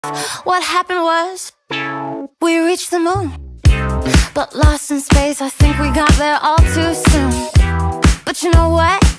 What happened was we reached the moon, but lost in space, I think we got there all too soon. But you know what?